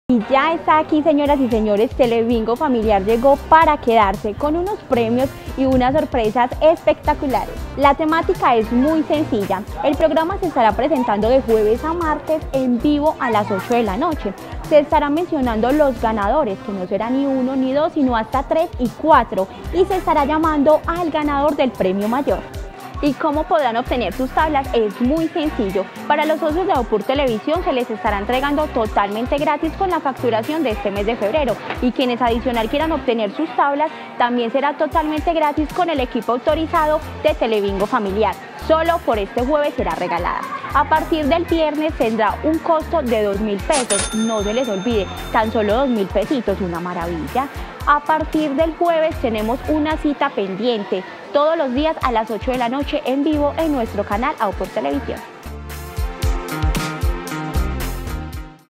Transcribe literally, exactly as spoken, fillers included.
Y ya está aquí, señoras y señores, Telebingo Familiar llegó para quedarse con unos premios y unas sorpresas espectaculares. La temática es muy sencilla. El programa se estará presentando de jueves a martes en vivo a las ocho de la noche. Se estarán mencionando los ganadores, que no será ni uno ni dos, sino hasta tres y cuatro. Y se estará llamando al ganador del premio mayor. ¿Y cómo podrán obtener sus tablas? Es muy sencillo. Para los socios de Opur Televisión se les estará entregando totalmente gratis con la facturación de este mes de febrero. Y quienes adicional quieran obtener sus tablas, también será totalmente gratis con el equipo autorizado de Telebingo Familiar. Solo por este jueves será regalada. A partir del viernes tendrá un costo de dos mil pesos. No se les olvide, tan solo dos mil pesitos, una maravilla. A partir del jueves tenemos una cita pendiente, todos los días a las ocho de la noche en vivo en nuestro canal Opur Televisión.